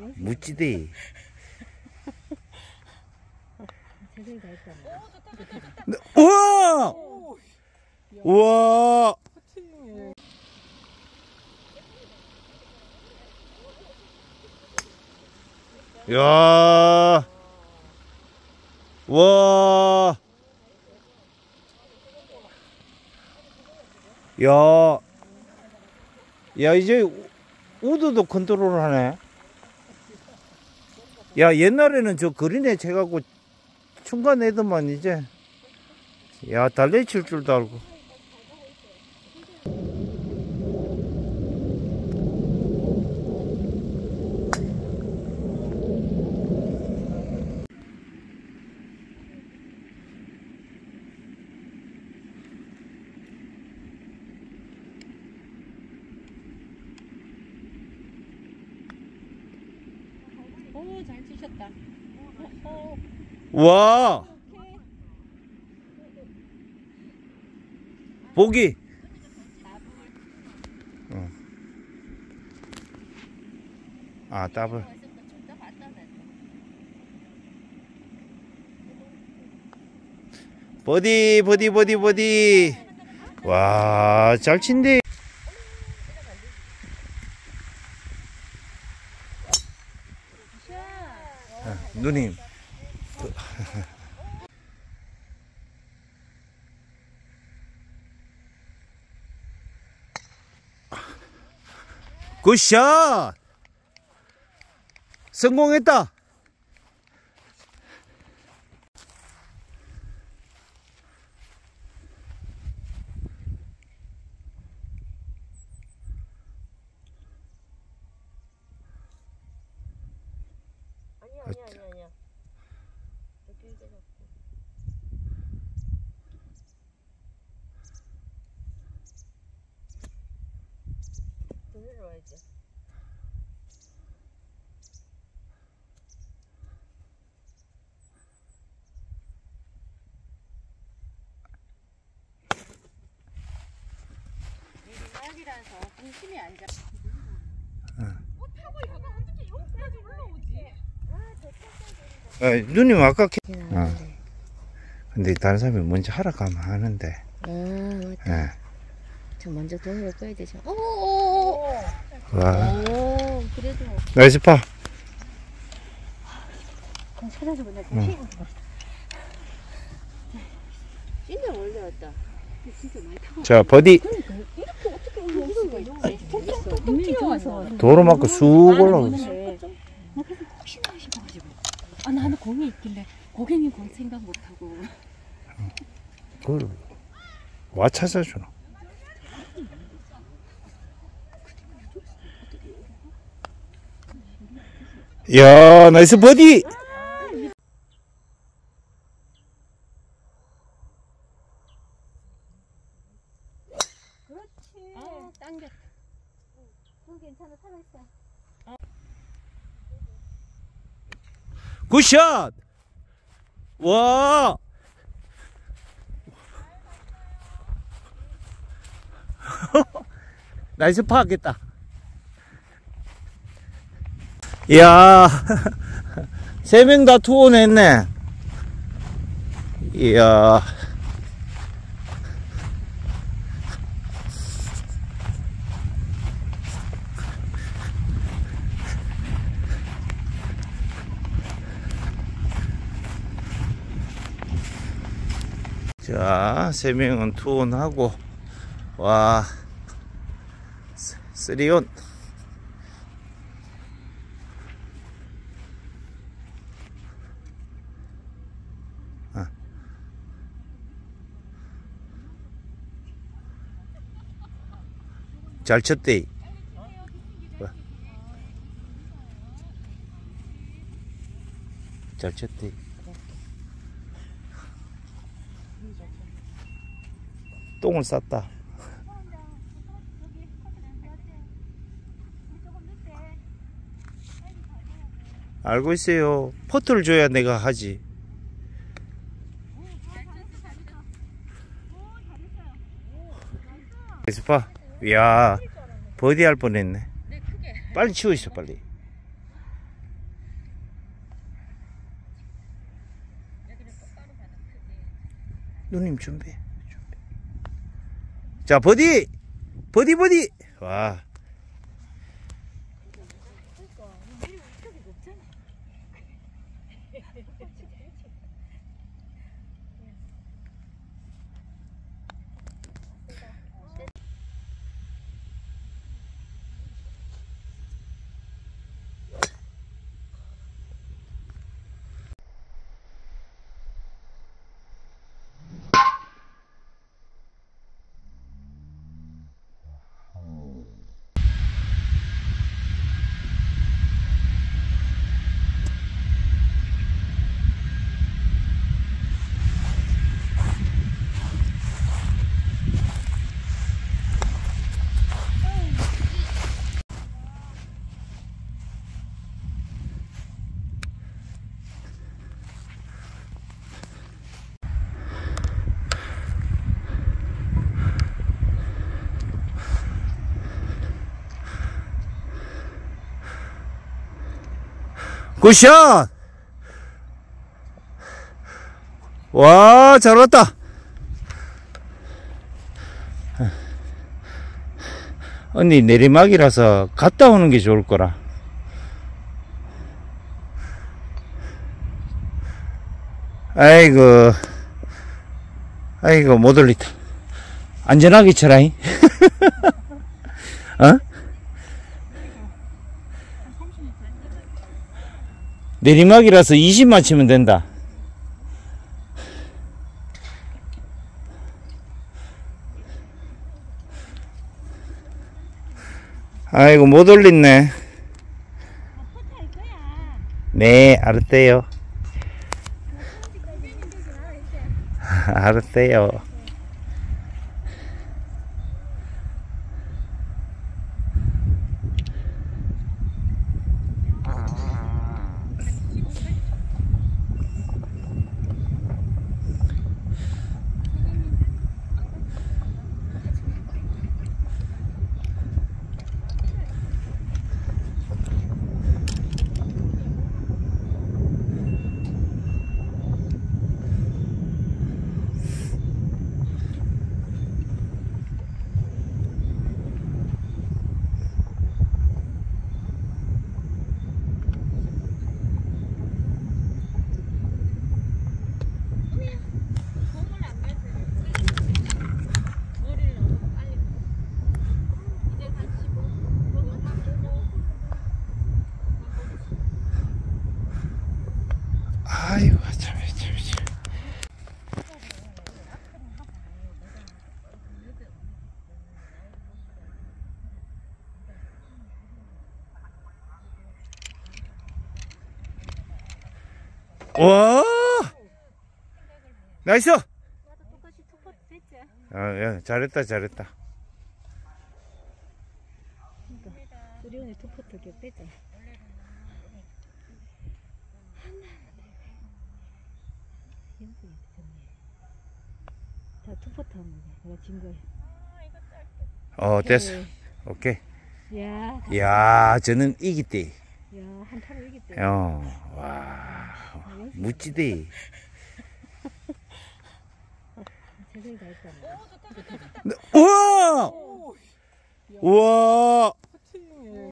묻지대. 우와! 우와! 야! 와! 야! 야, 이제 우드도 컨트롤 하네. 야, 옛날에는 저 그린에 채갖고 중간 애들만 이제, 야, 달래 칠 줄도 알고. 오, 잘 치셨다. 와! 보기! 아, 더블. 버디, 버디, 버디, 버디. 와, 잘 친대. 누님. 굿샷! 성공했다! 아니야. 더 내려와야지. 내리막이라서 중심이 안 잡혀. 타고 이거가 어떻게 여기까지 올라오지? 누님 아까 근데 다른 사람이 먼저 하라 가면 하는데. 맞다. 저 먼저 돈을 꺼야 되죠. 오. 와. 오, 그래도. 나이스 파. 찾아서 보내. 진짜 올려왔다. 진짜 많이 타고. 자, 버디. 그러니까 이렇게 어떻게 올라올 수가 있지? 톡톡톡 튀어와서. 도로 맞고 쑥 올라오겠어. 혹시나 싶어가지고. 아, 나는 공이 있길래 고객님 공 생각 못하고. 그걸 와 찾아주나. 야, 나이스 버디. 그렇지. 당겼. 괜찮아, 살아있어. 굿샷. 와. 나이스 파 하겠다. 이야. 3명 다 투혼 했네. 이야. 자, 3명은 투혼하고, 와, 3온. 잘 쳤대. 잘 쳤대. 똥을 쌌다. 알고 있어요. 퍼트를 줘야 내가 하지. 스파. 이야, 버디 할 뻔했네. 빨리 치워 있어, 빨리. 누님 준비. 자, 버디! 버디, 버디! 와. 굿샷! 와, 잘 왔다. 언니 내리막이라서 갔다 오는 게 좋을 거라. 아이고, 아이고, 못 올리다. 안전하게 쳐라잉. 어? 내리막이라서 20만 치면 된다. 아이고, 못 올렸네. 네, 알았대요. 알았대요. 아이고, 참. 와! 나이스! 야, 잘했다, 잘했다. 우리 오늘 두 포트 이렇게 빼자. 자, 두 포트 하면 돼. 내가 진 거야. 됐어. 오케이. 야, 야, 저는 이기대. 야, 한 타로 이겼대. 와, 무찌대. 제대로 다 했다. 우와! 우와!